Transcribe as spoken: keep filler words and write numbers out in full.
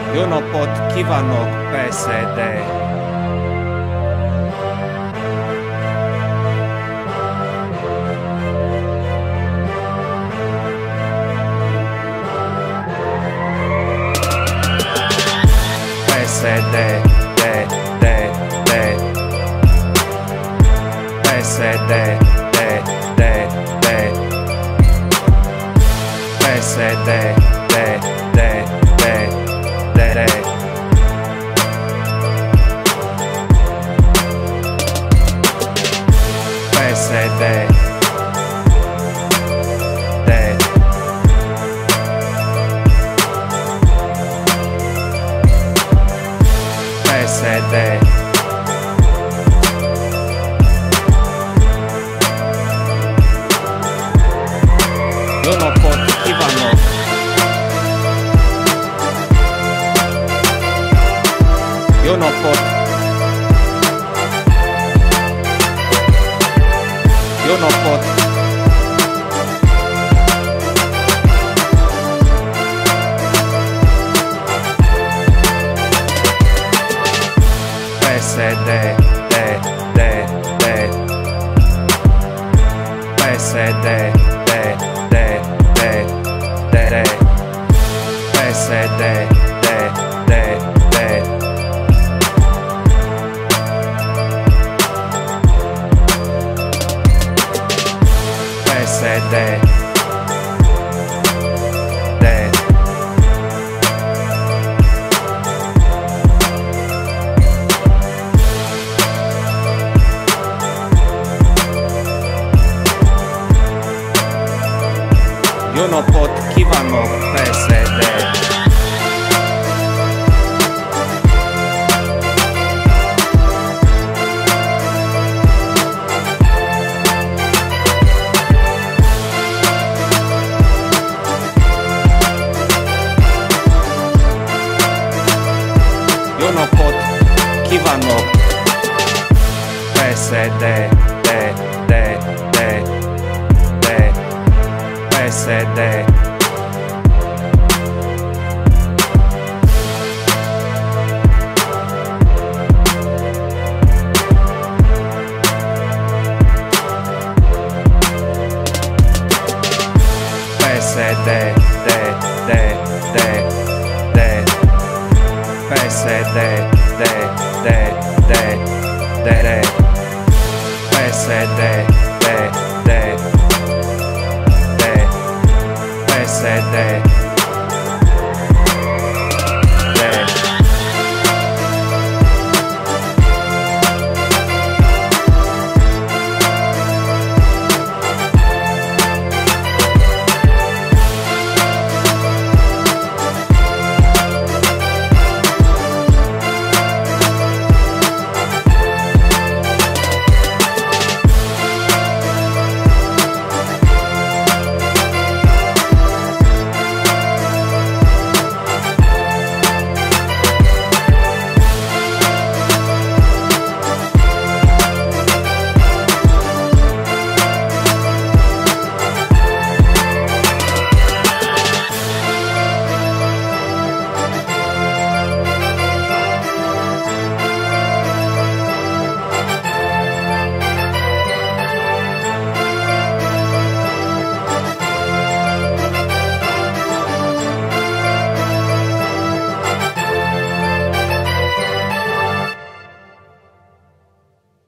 Jó napot kívánok, pé es dé! pé es dé, dé, dé, dé. pé es dé, dé, dé, dé. pé es dé, dé, dé, dé, dé. pé es dé, dé. pé es dé. Jó napot kívánok! Jó napot! Jó napot! pé es dé, dé, dé, dé. pé es dé, dé, dé, dé, dé. pé es dé, dé, dé, dé. pé es dé, dé. Jó napot kívánok, pé es dé! Jó napot kívánok, pé es dé, dé, dé, dé, dé. pé es dé. pé es dé, dé, dé, dé, dé. pé es dé, dé, dé, dé, dé. pé es dé, dé, dé, dé. pé es dé.